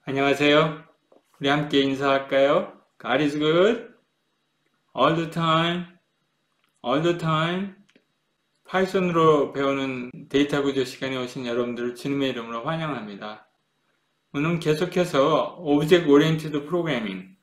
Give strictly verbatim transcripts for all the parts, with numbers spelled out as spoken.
안녕하세요. 우리 함께 인사할까요? God is good all the time, all the time. 파이썬으로 배우는 데이터 구조 시간에 오신 여러분들을 주님의 이름으로 환영합니다. 오늘은 계속해서 Object Oriented Programming,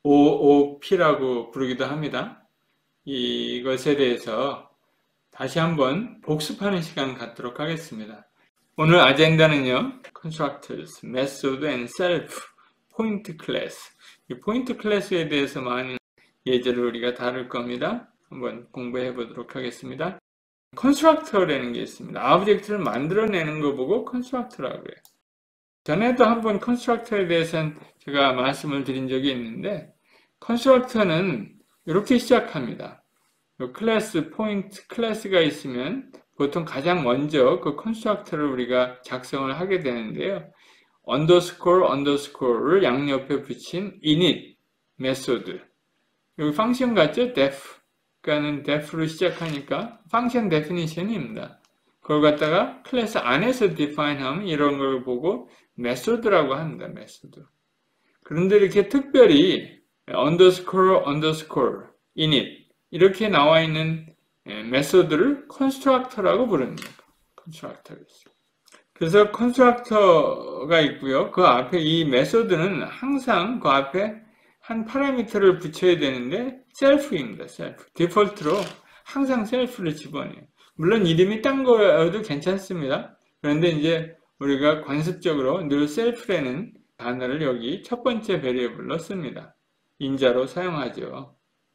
오오피라고 부르기도 합니다. 이것에 대해서 다시 한번 복습하는 시간 갖도록 하겠습니다. 오늘 아젠다는요, Constructors, Method and Self, Point Class. 이 Point Class에 대해서 많은 예제를 우리가 다룰 겁니다. 한번 공부해 보도록 하겠습니다. Constructor라는 게 있습니다. 오브젝트를 만들어내는 거 보고 Constructor라고 해요. 전에도 한번 Constructor에 대해서는 제가 말씀을 드린 적이 있는데, Constructor는 이렇게 시작합니다. 클래스, 포인트 클래스가 있으면 보통 가장 먼저 그 컨스트럭터를 우리가 작성을 하게 되는데요. 언더스코어, 언더스코어를 양옆에 붙인 init 메소드. 여기 펑션 같죠? def. 그러니까는 def로 시작하니까 펑션 데피니션입니다. 그걸 갖다가 클래스 안에서 define 하면 이런 걸 보고 메소드라고 합니다. 메소드. 그런데 이렇게 특별히 언더스코어, 언더스코어, init 이렇게 나와 있는 메소드를 컨스트럭터라고 부릅니다. 컨스트럭터. 그래서 컨스트럭터가 있고요. 그 앞에 이 메소드는 항상 그 앞에 한 파라미터를 붙여야 되는데 셀프입니다. 셀프. 디폴트로 항상 셀프를 집어넣어요. 물론 이름이 딴 거여도 괜찮습니다. 그런데 이제 우리가 관습적으로 늘 셀프라는 단어를 여기 첫 번째 베리어블로 씁니다. 인자로 사용하죠.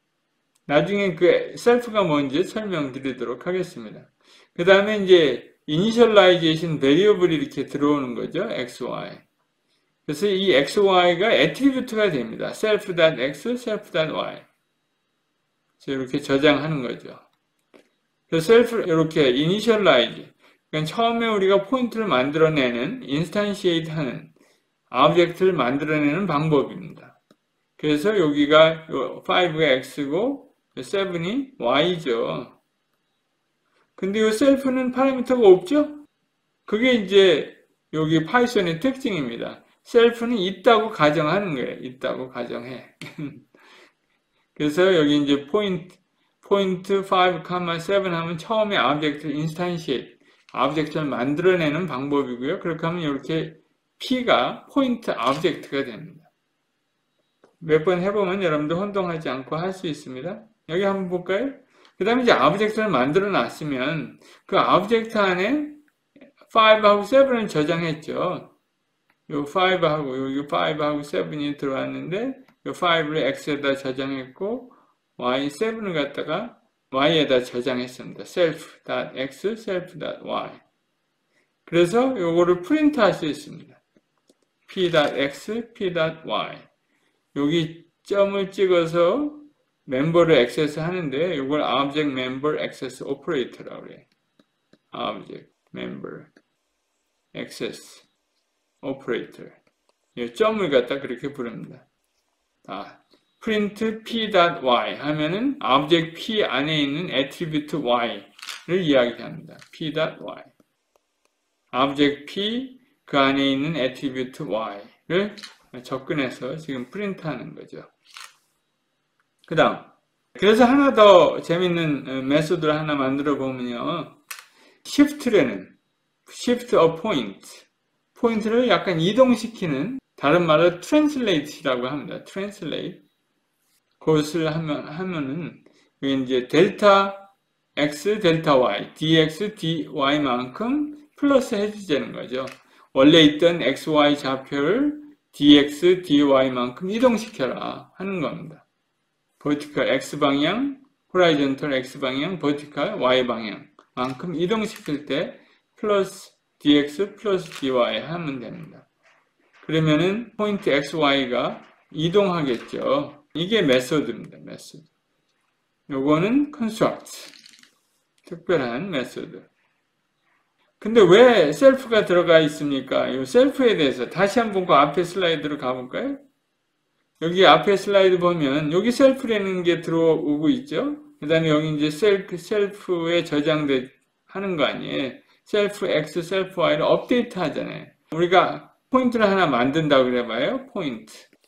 나중에 그 셀프가 뭔지 설명드리도록 하겠습니다. 그 다음에 이제 이니셜라이제이션 베리어블이 이렇게 들어오는 거죠. xy. 그래서 이 xy가 애트리뷰트가 됩니다. self.x, self.y. 이렇게 저장하는 거죠. 그래서 self 이렇게 이니셜라이즈. 그러니까 처음에 우리가 포인트를 만들어내는 인스탄시에이트 하는 오브젝트를 만들어내는 방법입니다. 그래서 여기가 오가 x고 칠이 y죠. 근데 이 셀프는 파라미터가 없죠? 그게 이제 여기 파이썬의 특징입니다. 셀프는 있다고 가정하는 거예요. 있다고 가정해. 그래서 여기 이제 포인트, 포인트 오, 칠 하면 처음에 오브젝트를 인스탄시에이트, 오브젝트를 만들어내는 방법이고요. 그렇게 하면 이렇게 P가 포인트 오브젝트가 됩니다. 몇 번 해보면 여러분들 혼동하지 않고 할 수 있습니다. 여기 한번 볼까요? 그 다음에 이제 오브젝트를 만들어 놨으면 그 오브젝트 안에 오하고 칠을 저장했죠. 요 오하고 여기 오하고 칠이 들어왔는데 요 오를 x에다 저장했고 와이 칠을 갖다가 y에다 저장했습니다. self.x, self.y. 그래서 요거를 프린트 할 수 있습니다. p.x, p.y. 여기 점을 찍어서 멤버를 액세스 하는데 이걸 object member access operator라고 그래요. object member access operator. 이 점을 갖다 그렇게 부릅니다. 아, print p.y 하면은 object p 안에 있는 attribute y를 이야기합니다. p.y. object p 그 안에 있는 attribute y를 접근해서 지금 프린트하는 거죠. 그 다음, 그래서 하나 더 재밌는 메소드를 하나 만들어 보면요. shift라는, shift a point, 포인트를 약간 이동시키는, 다른 말로 translate라고 합니다. translate. 그것을 하면, 하면은, 여기 이제 델타 x, 델타 y, dx, dy만큼 플러스 해주자는 거죠. 원래 있던 xy 좌표를 dx, dy만큼 이동시켜라 하는 겁니다. vertical x방향, horizontal x방향, vertical y방향만큼 이동시킬 때 플러스 dx 플러스 dy 하면 됩니다. 그러면은 포인트 xy가 이동하겠죠. 이게 메소드입니다. 메소드. 요거는 construct. 특별한 메소드. 근데 왜 셀프가 들어가 있습니까? 이 셀프에 대해서 다시 한번 그 앞에 슬라이드로 가볼까요? 여기 앞에 슬라이드 보면 여기 셀프라는 게 들어오고 있죠. 그 다음에 여기 이제 셀프, 셀프에 저장돼 하는 거 아니에요. 셀프 X, 셀프 Y를 업데이트 하잖아요. 우리가 포인트를 하나 만든다고 그래봐요. 포인트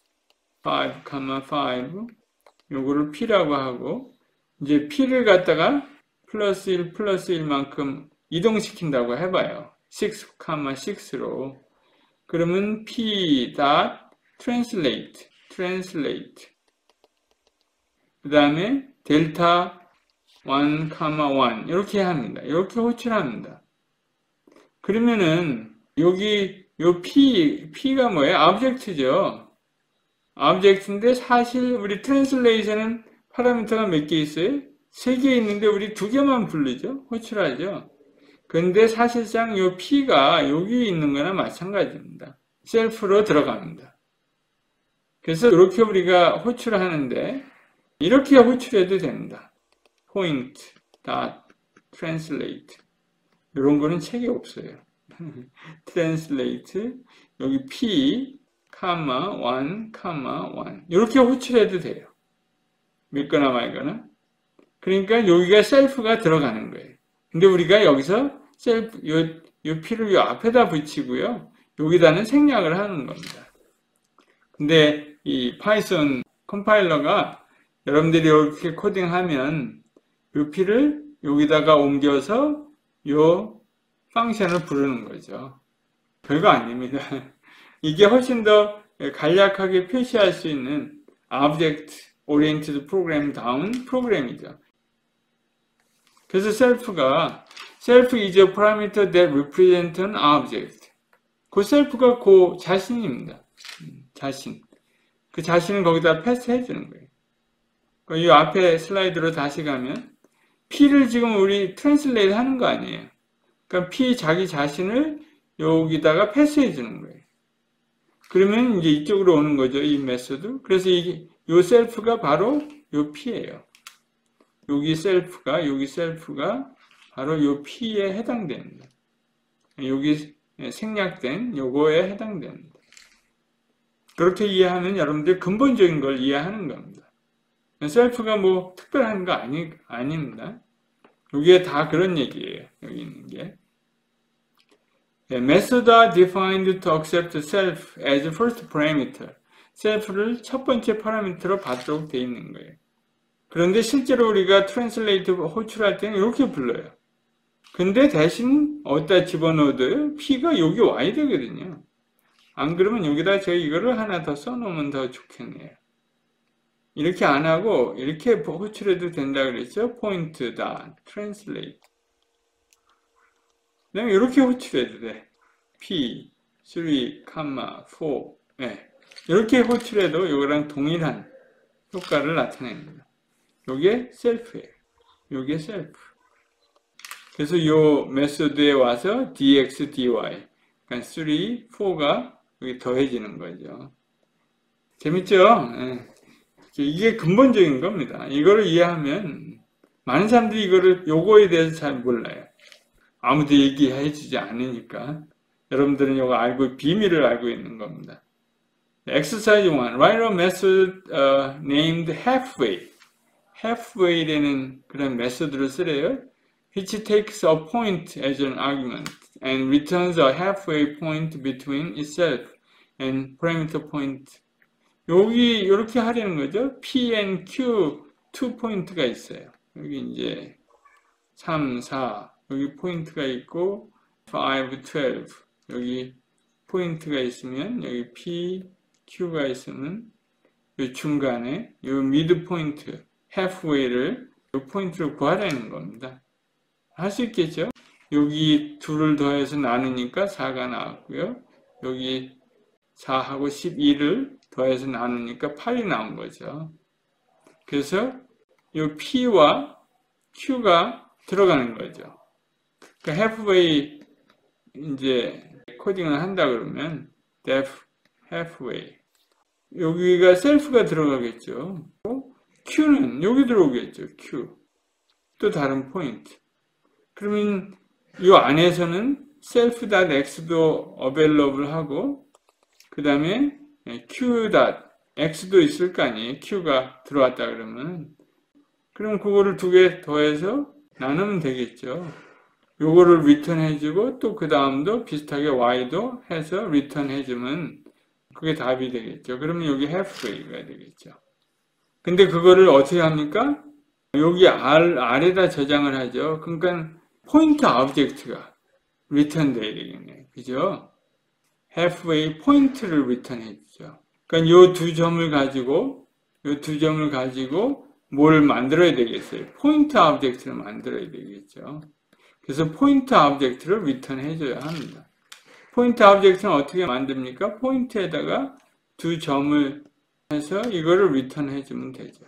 오, 오 요거를 P라고 하고 이제 P를 갖다가 플러스 일 플러스 일만큼 이동시킨다고 해봐요. 육, 육로 그러면 P dot translate translate 그 다음에 델타 일, 일 이렇게 합니다. 이렇게 호출합니다. 그러면은 여기 요 P, P가 뭐예요? object죠. object인데 사실 우리 translation은 파라미터가 몇 개 있어요? 세 개 있는데 우리 두 개만 부르죠. 호출하죠. 근데 사실상 요 P가 여기 있는 거나 마찬가지입니다. 셀프로 들어갑니다. 그래서 이렇게 우리가 호출을 하는데 이렇게 호출해도 됩니다. point, dot, translate 이런 거는 책이 없어요. translate 여기 P, 카마, 일, 일 이렇게 호출해도 돼요. 믿거나 말거나. 그러니까 여기가 셀프가 들어가는 거예요. 근데 우리가 여기서 셀프, 요, 요 P를 요 앞에다 붙이고요. 여기다는 생략을 하는 겁니다. 근데 이 파이썬 컴파일러가 여러분들이 이렇게 코딩하면 요 P를 여기다가 옮겨서 요 펑션을 부르는 거죠. 별거 아닙니다. 이게 훨씬 더 간략하게 표시할 수 있는 Object Oriented Program다운 프로그램이죠. 그래서 셀프가 Self is a parameter that represents an object. 그 셀프가 그 자신입니다. 자신. 그 자신을 거기다 패스해 주는 거예요. 이 앞에 슬라이드로 다시 가면 P를 지금 우리 트랜슬레이트 하는 거 아니에요. 그러니까 P 자기 자신을 여기다가 패스해 주는 거예요. 그러면 이제 이쪽으로 오는 거죠. 이 메소드. 그래서 이게 요 셀프가 바로 요 P예요. 여기 셀프가 여기 셀프가 바로 요 P에 해당됩니다. 여기 생략된 요거에 해당됩니다. 그렇게 이해하면 여러분들 근본적인 걸 이해하는 겁니다. 셀프가 뭐 특별한 거 아니, 아닙니다. 여기에 다 그런 얘기예요. 여기 있는 게. Methods are defined to accept self as first parameter. self를 첫 번째 파라미터로 받도록 되어 있는 거예요. 그런데 실제로 우리가 translate 호출할 때는 이렇게 불러요. 근데 대신 어디다 집어넣어도 P가 여기 와야 되거든요. 안 그러면 여기다 저희 이거를 하나 더 써놓으면 더 좋겠네요. 이렇게 안 하고 이렇게 호출해도 된다 그랬죠? point dot translate. 그다음에 이렇게 호출해도 돼. P, 삼, 사. 네. 이렇게 호출해도 이거랑 동일한 효과를 나타냅니다. 요게 셀프예요. 요게 셀프. 그래서 요 메소드에 와서 dx, dy. 그러니까 삼, 사가 여기 더해지는 거죠. 재밌죠? 네. 이게 근본적인 겁니다. 이거를 이해하면 많은 사람들이 이거를 요거에 대해서 잘 몰라요. 아무도 얘기해 주지 않으니까. 여러분들은 이거 알고 비밀을 알고 있는 겁니다. Exercise one. Write a method uh, named halfway. halfway라는 그런 메소드를 쓰래요. Which takes a point as an argument and returns a halfway point between itself and parameter point. 여기 이렇게 하려는 거죠. P and Q 두 포인트가 있어요. 여기 이제 삼, 사 여기 포인트가 있고 오, 십이 여기 포인트가 있으면 여기 P, Q가 있으면 이 중간에 이 미드 포인트 halfway를 이 포인트를 구하라는 겁니다. 할 수 있겠죠? 여기 둘을 더해서 나누니까 사가 나왔고요. 여기 사하고 십이를 더해서 나누니까 팔이 나온 거죠. 그래서 이 P와 Q가 들어가는 거죠. 그 halfway 이제 코딩을 한다 그러면 def halfway 여기가 셀프가 들어가겠죠. Q는 여기 들어오겠죠. Q 또 다른 포인트. 그러면 이 안에서는 self.x도 available 하고 그 다음에 q.x도 있을 거 아니에요. q가 들어왔다 그러면 그럼 그거를 두 개 더해서 나누면 되겠죠. 요거를 리턴 해주고 또 그 다음도 비슷하게 y도 해서 리턴 해주면 그게 답이 되겠죠. 그러면 여기 halfway가 되겠죠. 근데 그거를 어떻게 합니까? 여기 R, R에다 저장을 하죠. 그러니까 포인트 오브젝트가 리턴 돼야 되겠네요. 그죠? halfway 포인트를 리턴 해주죠. 그러니까 요 두 점을 가지고 요 두 점을 가지고 뭘 만들어야 되겠어요? 포인트 오브젝트를 만들어야 되겠죠. 그래서 포인트 오브젝트를 리턴 해줘야 합니다. 포인트 오브젝트는 어떻게 만듭니까? 포인트에다가 두 점을 해서 이거를 리턴 해주면 되죠.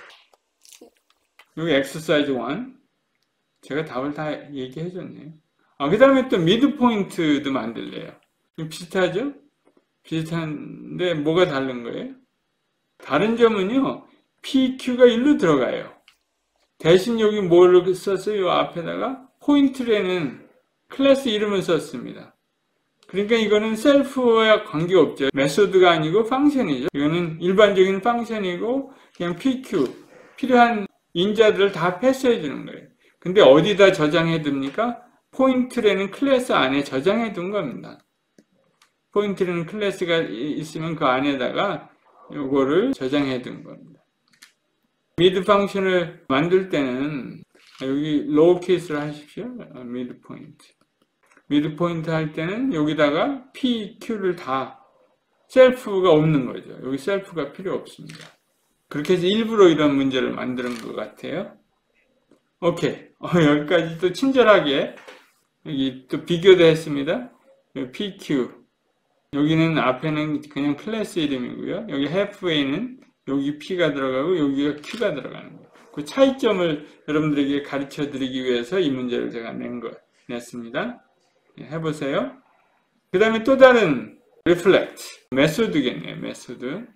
여기 exercise 일. 제가 답을 다 얘기해 줬네요. 아, 그 다음에 또 미드 포인트도 만들래요. 비슷하죠? 비슷한데 뭐가 다른 거예요? 다른 점은요, 피, 큐가 일로 들어가요. 대신 여기 뭐를 썼어요? 이 앞에다가 포인트라는 클래스 이름을 썼습니다. 그러니까 이거는 셀프와 관계없죠. 메소드가 아니고 펑션이죠. 이거는 일반적인 펑션이고 그냥 피큐, 필요한 인자들을 다 패스해 주는 거예요. 근데 어디다 저장해 둡니까? 포인트라는 클래스 안에 저장해 둔 겁니다. 포인트라는 클래스가 있으면 그 안에다가 이거를 저장해 둔 겁니다. 미드 펑션을 만들 때는 여기 로우 케이스를 하십시오. 미드 포인트. 미드 포인트 할 때는 여기다가 P, Q를 다 셀프가 없는 거죠. 여기 셀프가 필요 없습니다. 그렇게 해서 일부러 이런 문제를 만드는 것 같아요. 오케이. 어, 여기까지 또 친절하게 여기 또 비교도 했습니다. P, Q. 여기는 앞에는 그냥 클래스 이름이고요. 여기 halfway는 여기 P가 들어가고 여기가 Q가 들어가는 거예요. 그 차이점을 여러분들에게 가르쳐 드리기 위해서 이 문제를 제가 낸 거, 냈습니다. 해보세요. 그 다음에 또 다른 reflect, 메소드겠네요. 메소드.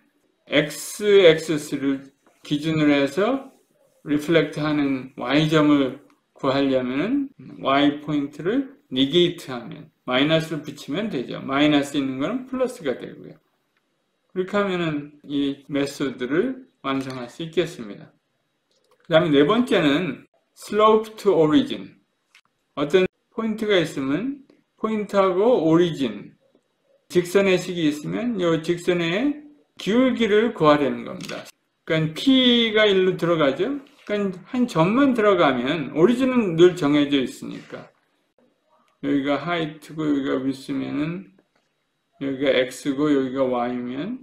x-axis를 기준으로 해서 reflect 하는 y점을 구하려면 y 포인트를 negate 하면 마이너스를 붙이면 되죠. 마이너스 있는 거는 플러스가 되고요. 그렇게 하면은 이 메소드를 완성할 수 있겠습니다. 그 다음에 네 번째는 slope to origin. 어떤 포인트가 있으면 포인트하고 오리진, 직선의 식이 있으면 이 직선의 기울기를 구하려는 겁니다. 그러니까 P가 일로 들어가죠. 그러니까 한 점만 들어가면 오리진은 늘 정해져 있으니까 여기가 하이트고 여기가 위스면은 여기가 x고 여기가 y면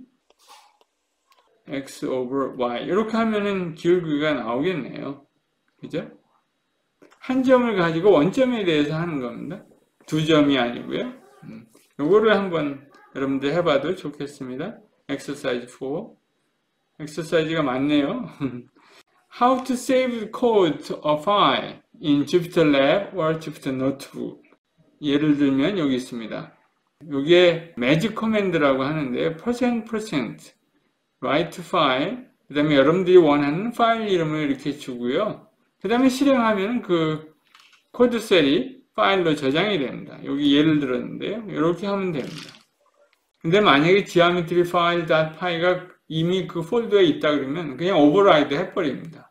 x over y 이렇게 하면은 기울기가 나오겠네요. 그죠? 한 점을 가지고 원점에 대해서 하는 겁니다. 두 점이 아니고요. 음, 요거를 한번 여러분들 해봐도 좋겠습니다. exercise 사. exercise가 많네요. How to save code or file in JupyterLab or Jupyter Notebook. 예를 들면 여기 있습니다. 이게 magic command라고 하는데 percent percent write file 그 다음에 여러분들이 원하는 파일 이름을 이렇게 주고요. 그 다음에 실행하면 그 코드 셀이 파일로 저장이 됩니다. 여기 예를 들었는데요. 이렇게 하면 됩니다. 근데 만약에 geometry file.py가 이미 그 폴더에 있다 그러면 그냥 오버라이드 해버립니다.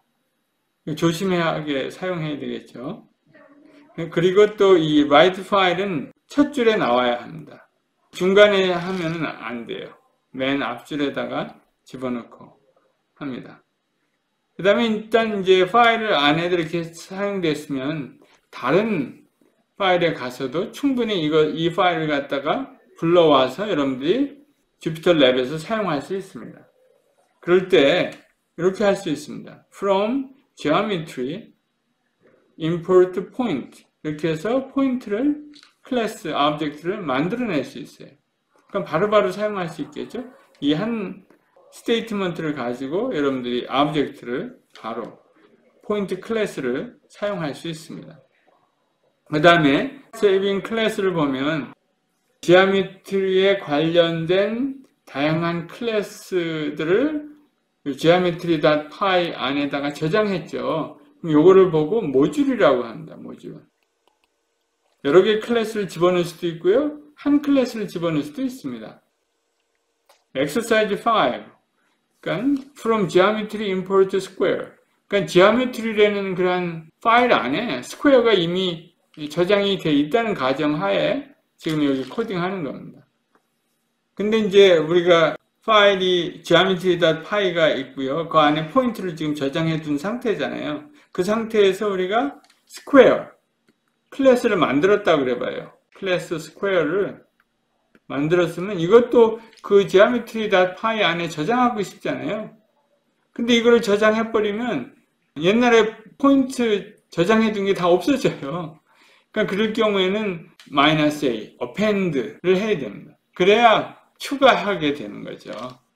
조심하게 사용해야 되겠죠. 그리고 또 이 write 파일은 첫 줄에 나와야 합니다. 중간에 하면은 안 돼요. 맨 앞줄에다가 집어넣고 합니다. 그 다음에 일단 이제 파일을 안에도 이렇게 사용됐으면 다른 파일에 가서도 충분히 이거, 이 파일을 갖다가 불러와서 여러분들이 주피터 랩에서 사용할 수 있습니다. 그럴 때 이렇게 할 수 있습니다. From geometry import point 이렇게 해서 포인트를 클래스, 오브젝트를 만들어낼 수 있어요. 그럼 바로바로 사용할 수 있겠죠? 이 한 스테이트먼트를 가지고 여러분들이 오브젝트를 바로 포인트 클래스를 사용할 수 있습니다. 그 다음에 saving 클래스를 보면 지오메트리에 관련된 다양한 클래스들을 geometry.py 안에다가 저장했죠. 그럼 요거를 보고 모듈이라고 합니다. 모듈. 여러 개의 클래스를 집어넣을 수도 있고요. 한 클래스를 집어넣을 수도 있습니다. exercise 오. 그러니까 from geometry import square. 그러니까 geometry라는 그런 파일 안에 스퀘어가 이미 저장이 돼 있다는 가정하에 지금 여기 코딩하는 겁니다. 근데 이제 우리가 파일이 geometry.py가 있고요. 그 안에 포인트를 지금 저장해 둔 상태잖아요. 그 상태에서 우리가 스퀘어 클래스를 만들었다고 그래봐요. 클래스 스퀘어를 만들었으면 이것도 그 geometry.py 안에 저장하고 싶잖아요. 근데 이거를 저장해버리면 옛날에 포인트 저장해둔 게 다 없어져요. 그러니까 그럴 경우에는 마이너스 A, append를 해야 됩니다. 그래야 추가하게 되는 거죠.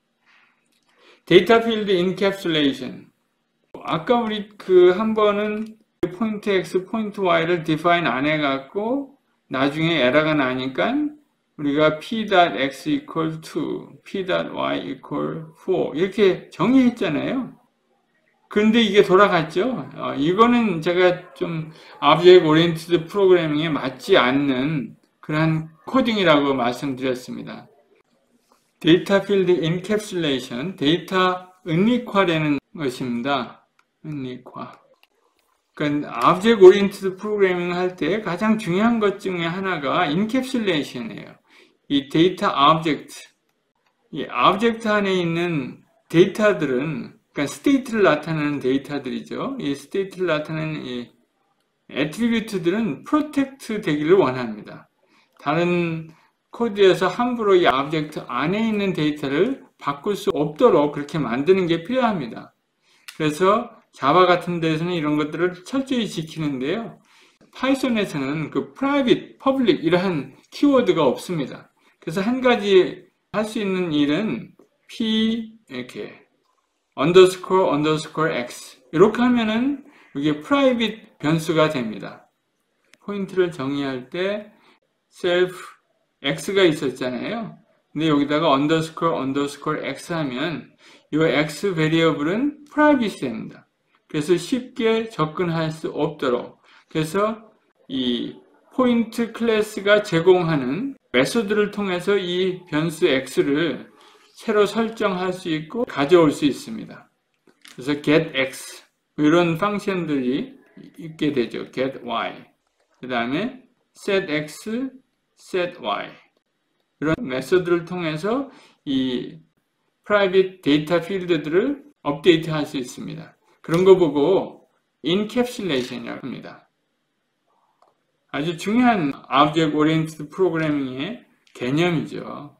데이터 필드 인캡슐레이션. 아까 우리 그 한 번은 포인트 X, 포인트 Y를 define 안 해갖고 나중에 에러가 나니까 우리가 p.x equal to, p.y equal four 이렇게 정의했잖아요. 근데 이게 돌아갔죠. 어, 이거는 제가 좀 Object Oriented Programming에 맞지 않는 그런 코딩이라고 말씀드렸습니다. 데이터 필드 인캡슐레이션, 데이터 은닉화라는 것입니다. 은닉화. 그러니까 Object Oriented Programming 할 때 가장 중요한 것 중에 하나가 인캡슐레이션이에요. 이 데이터 오브젝트, 이 오브젝트 안에 있는 데이터들은, 그러니까 스테이트를 나타내는 데이터들이죠. 이 스테이트를 나타내는 이 애트리뷰트들은 프로텍트 되기를 원합니다. 다른 코드에서 함부로 이 오브젝트 안에 있는 데이터를 바꿀 수 없도록 그렇게 만드는 게 필요합니다. 그래서 자바 같은 데서는 이런 것들을 철저히 지키는데요. 파이썬에서는 그 private, public 이러한 키워드가 없습니다. 그래서 한 가지 할 수 있는 일은 p 이렇게 underscore underscore x 이렇게 하면은 이게 private 변수가 됩니다. 포인트를 정의할 때 self x가 있었잖아요. 근데 여기다가 underscore underscore x 하면 이 x 베리어블은 프라이빗이 됩니다. 그래서 쉽게 접근할 수 없도록, 그래서 이 포인트 클래스가 제공하는 메소드를 통해서 이 변수 x를 새로 설정할 수 있고 가져올 수 있습니다. 그래서 getX 이런 펑션들이 있게 되죠. getY 그 다음에 setX, setY 이런 메소드를 통해서 이 private 데이터 필드들을 업데이트 할 수 있습니다. 그런 거 보고 인캡슐레이션이라고 합니다. 아주 중요한 Object Oriented Programming의 개념이죠.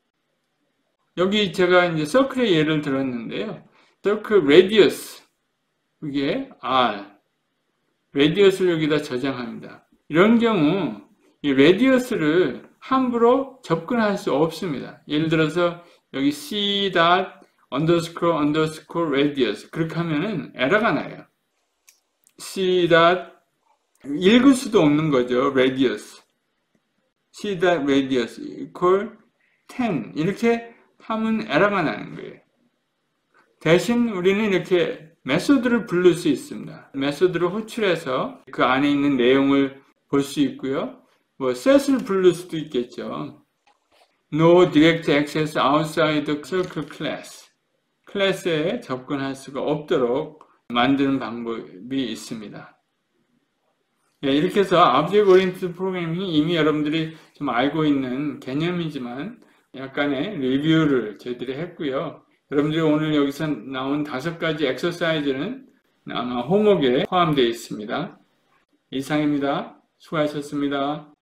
여기 제가 이제 서클의 예를 들었는데요. 서클 radius, 이게 R, radius를 여기다 저장합니다. 이런 경우 이 radius를 함부로 접근할 수 없습니다. 예를 들어서 여기 c dot underscore underscore radius 그렇게 하면은 에러가 나요. c dot 읽을 수도 없는 거죠. radius c dot radius equal ten 이렇게 하면 에러가 나는 거예요. 대신 우리는 이렇게 메소드를 부를 수 있습니다. 메소드를 호출해서 그 안에 있는 내용을 볼 수 있고요. 뭐 set을 부를 수도 있겠죠. No direct access outside the circle class. 클래스에 접근할 수가 없도록 만드는 방법이 있습니다. 예, 이렇게 해서 Object Oriented Programming이 이미 여러분들이 좀 알고 있는 개념이지만 약간의 리뷰를 저희들이 했고요. 여러분들이 오늘 여기서 나온 다섯 가지 엑서사이즈는 아마 홈워크에 포함되어 있습니다. 이상입니다. 수고하셨습니다.